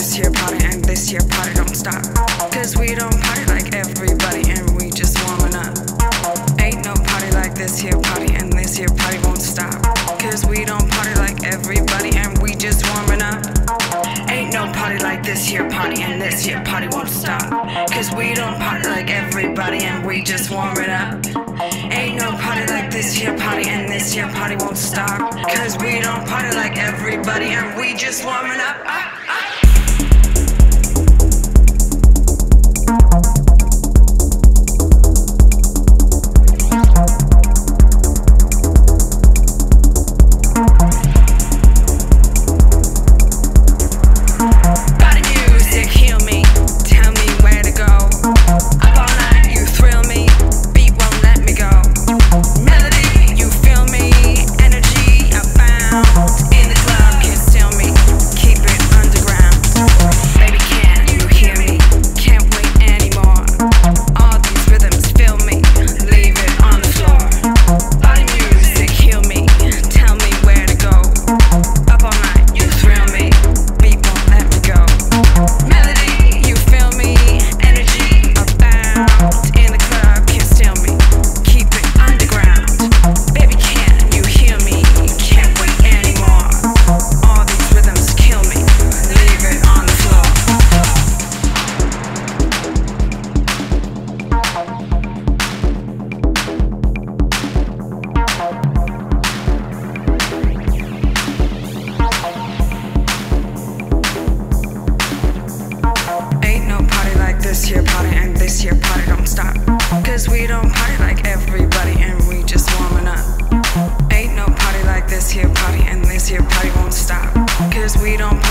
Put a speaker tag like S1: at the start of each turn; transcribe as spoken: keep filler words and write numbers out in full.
S1: this here party and this here party don't stop. Cause we don't party like everybody and we just warming up. Ain't no party like this here party and this here party won't stop. Cause we don't party like everybody and we just warming up. Ain't no party like this here party and this here party won't stop. Cause we don't party like everybody and we just warming up. Ain't no party like this here party and this here party won't stop. Cause we don't party like everybody and we just warming up. Ah, ah. This here party and this here party don't stop. Cause we don't party like everybody and we just warming up. Ain't no party like this here party and this here party won't stop. Cause we don't